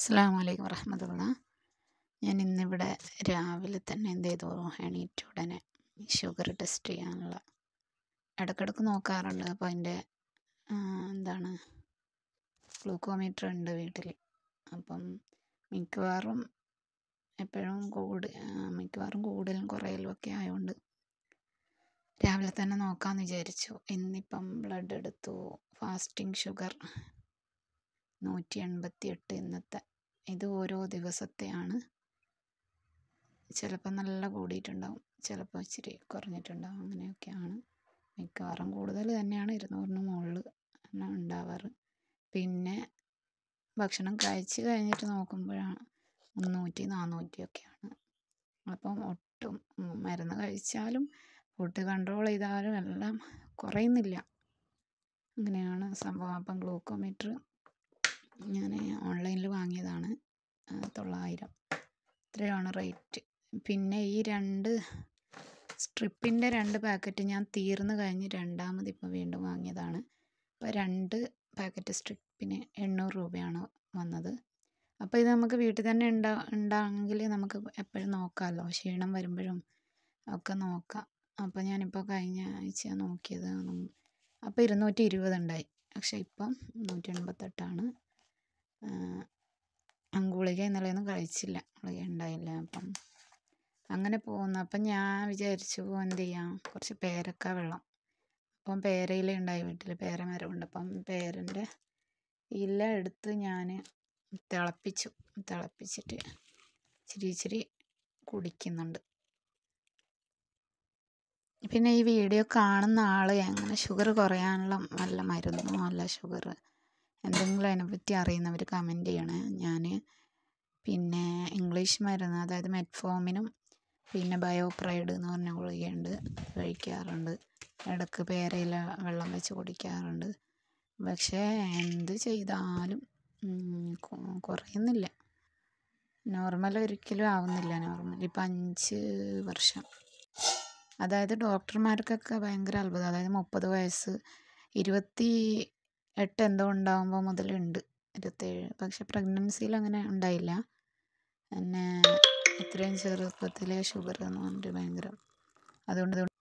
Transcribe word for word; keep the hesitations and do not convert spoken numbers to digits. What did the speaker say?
അസ്സലാമു അലൈക്കും വറഹ്മത്തുള്ളാഹി. ഞാൻ ഇന്നിവിടെ രാവിലെ തന്നെ എന്ത് ചെയ്തു, എണീറ്റ ഉടനെ ഷുഗർ ടെസ്റ്റ് ചെയ്യാനുള്ള ഇടയ്ക്കിടയ്ക്ക് നോക്കാറുണ്ട്. അപ്പോൾ അതിൻ്റെ എന്താണ് ഗ്ലൂക്കോമീറ്റർ ഉണ്ട് വീട്ടിൽ. അപ്പം മിക്കവാറും എപ്പോഴും കൂടി മിക്കവാറും കൂടുതലും കുറയലും ഒക്കെ ആയതുകൊണ്ട് രാവിലെ തന്നെ നോക്കാമെന്ന് വിചാരിച്ചു. ഇന്നിപ്പം ബ്ലഡ് എടുത്തു. ഫാസ്റ്റിംഗ് ഷുഗർ നൂറ്റി എൺപത്തി എട്ട് ഇന്നത്തെ. ഇത് ഓരോ ദിവസത്തെയാണ്. ചിലപ്പോൾ നല്ല കൂടിയിട്ടുണ്ടാവും, ചിലപ്പോൾ ഇച്ചിരി കുറഞ്ഞിട്ടുണ്ടാവും. അങ്ങനെയൊക്കെയാണ്. മിക്കവാറും കൂടുതൽ തന്നെയാണ്, ഇരുന്നൂറിന് മുകളിൽ ഉണ്ടാവാറ്. പിന്നെ ഭക്ഷണം കഴിച്ച് കഴിഞ്ഞിട്ട് നോക്കുമ്പോഴാണ് മുന്നൂറ്റി നാന്നൂറ്റിയൊക്കെയാണ്. അപ്പം ഒട്ടും മരുന്ന് കഴിച്ചാലും ഫുഡ് കൺട്രോൾ ചെയ്താലും എല്ലാം കുറയുന്നില്ല. അങ്ങനെയാണ് സംഭവം. അപ്പം ഗ്ലൂക്കോമീറ്റർ ഞാൻ ഓൺലൈനിൽ വാങ്ങിയതാണ്. തൊള്ളായിരം ഇത്രയാണ് റേറ്റ്. പിന്നെ ഈ രണ്ട് സ്ട്രിപ്പിൻ്റെ രണ്ട് പാക്കറ്റ് ഞാൻ തീർന്നു കഴിഞ്ഞ് രണ്ടാമത് ഇപ്പോൾ വീണ്ടും വാങ്ങിയതാണ്. അപ്പോൾ രണ്ട് പാക്കറ്റ് സ്ട്രിപ്പിന് എണ്ണൂറ് രൂപയാണ് വന്നത്. അപ്പോൾ ഇത് നമുക്ക് വീട്ടിൽ തന്നെ ഉണ്ടാ ഉണ്ടാണെങ്കിൽ നമുക്ക് എപ്പോഴും നോക്കാമല്ലോ, ക്ഷീണം വരുമ്പോഴും ഒക്കെ നോക്കാം. അപ്പോൾ ഞാനിപ്പോൾ കഴിഞ്ഞ ആഴ്ച നോക്കിയത്. അപ്പോൾ ഇരുന്നൂറ്റി ഇരുപത് ഉണ്ടായി. പക്ഷേ ഇപ്പം നൂറ്റി എൺപത്തെട്ടാണ്. ഗുളിക ഇന്നലെയൊന്നും കഴിച്ചില്ല, ഗുളിക ഉണ്ടായില്ല. അപ്പം അങ്ങനെ പോകുന്നു. അപ്പം ഞാൻ വിചാരിച്ചു എന്ത് ചെയ്യാം, കുറച്ച് പേരക്ക വെള്ളം. അപ്പം പേരയില ഉണ്ടായി വീട്ടിൽ, പേര മരമുണ്ട്. അപ്പം പേരൻ്റെ ഇല എടുത്ത് ഞാൻ തിളപ്പിച്ചു തിളപ്പിച്ചിട്ട് ഇച്ചിരി ഇച്ചിരി കുടിക്കുന്നുണ്ട്. പിന്നെ ഈ വീഡിയോ കാണുന്ന ആൾ എങ്ങനെ ഷുഗർ കുറയാനുള്ള നല്ല മരുന്നോ അല്ല ഷുഗർ എന്തെങ്കിലും അതിനെപ്പറ്റി അറിയുന്നവർ കമൻറ്റ് ചെയ്യണേ. ഞാൻ പിന്നെ ഇംഗ്ലീഷ് മരുന്ന്, അതായത് മെറ്റ്ഫോമിനും പിന്നെ ബയോപ്രൈഡ് എന്ന് പറഞ്ഞ ഗുളികയുണ്ട്, കഴിക്കാറുണ്ട്. ഇടയ്ക്ക് പേരയില വെള്ളം വെച്ച് കുടിക്കാറുണ്ട്. പക്ഷേ എന്ത് ചെയ്താലും കുറയുന്നില്ല. നോർമൽ ഒരിക്കലും ആവുന്നില്ല. നോർമൽ ഇപ്പം അഞ്ച് വർഷം, അതായത് ഡോക്ടർമാർക്കൊക്കെ ഭയങ്കര അത്ഭുതം. അതായത് മുപ്പത് വയസ്സ് ഇരുപത്തി എട്ട് എന്തോ ഉണ്ടാകുമ്പോൾ മുതലുണ്ട്, ഇരുപത്തേഴ്. പക്ഷെ പ്രഗ്നൻസിയിൽ അങ്ങനെ ഉണ്ടായില്ല. പിന്നെ ഇത്രയും ചെറുപ്പത്തിലെ ഷുഗർ എന്ന് പറഞ്ഞിട്ട് ഭയങ്കര അതുകൊണ്ട്